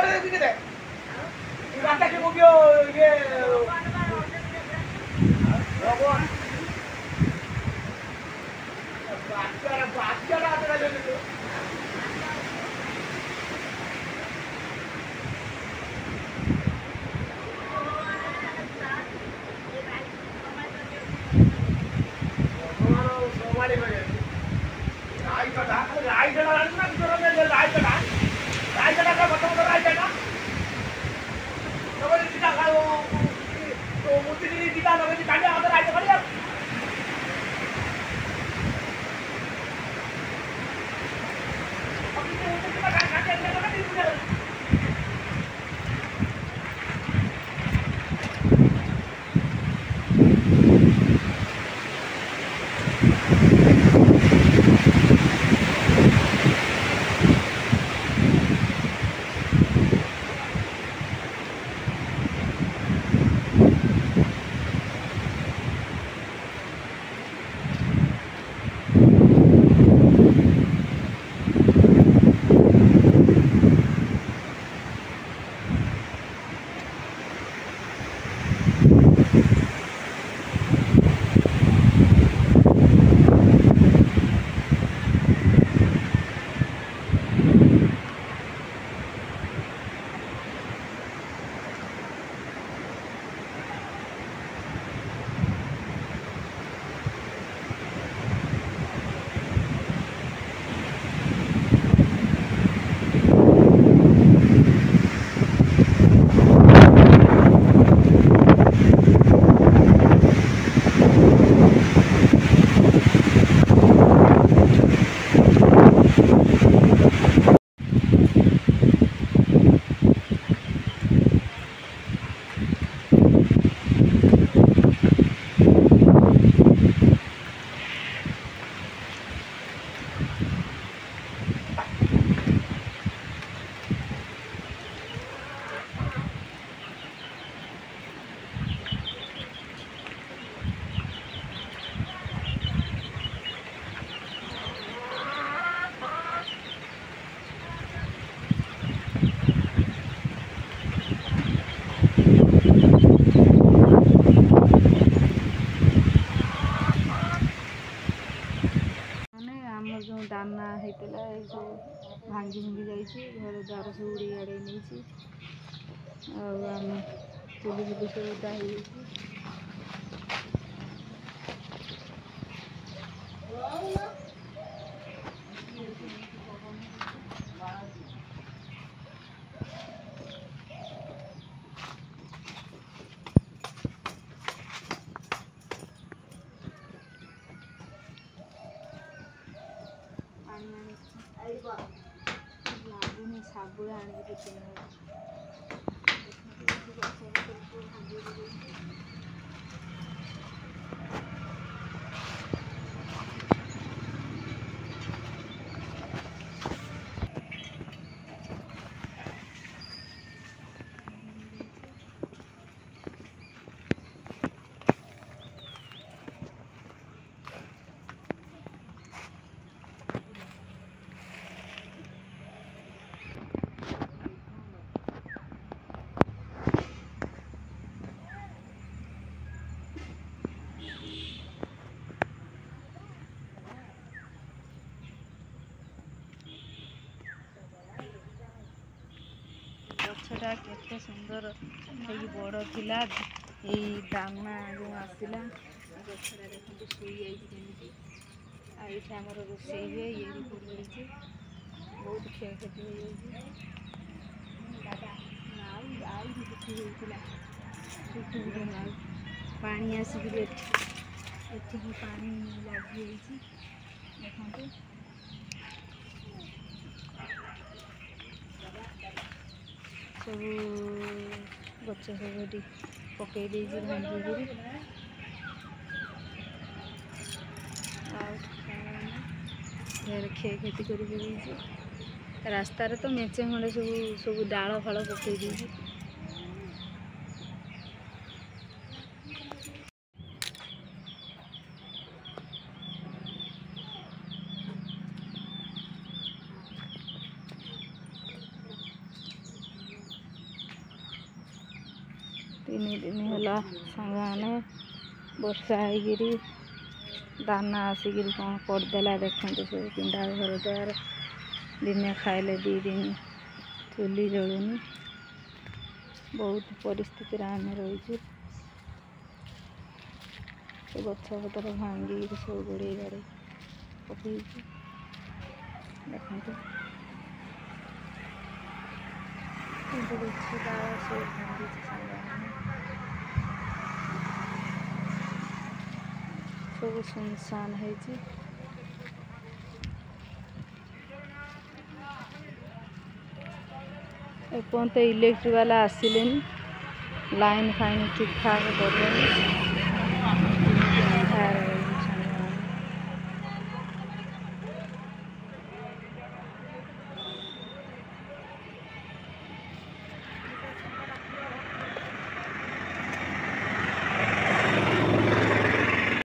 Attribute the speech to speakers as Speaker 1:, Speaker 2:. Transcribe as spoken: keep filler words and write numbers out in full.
Speaker 1: दाना होता है सब भांगी भुंगी जाइए घर द्वार सब उड़े आड़े नहीं आम चुली बुली सब उदा हो लगुनि साबुन आने गछटा केते सुंदर ये बड़ थिला ये दाना जो आसला गछटा देखते शुई जाइए आईठे आम रोषे हुए ये भी पड़ी बहुत क्षयक्षति हो आई भी किसी होता सुखुद नाई पानी आसिक एठिकी पानी लगी देखते सब गच सब पकई भांगी क्षय क्षति कर रास्तार तो मेचे खंडे सब सब डाल फाल पकई तीन दिन है सांगे वर्षा होगी दाना आसिक कौन करदेला देखते सब पिंडा घर द्वार दिने खाइले दी दिन चुली जलुनी बहुत परिस्थिति आम रही गछपतर भांगी सब गोड़े गाड़े पकई देखते गछ डाल सब भांगी सब सुनसान है एपर्यंत इलेक्ट्रिक वाला आसिले लाइन फाइन ठीक ठाक कर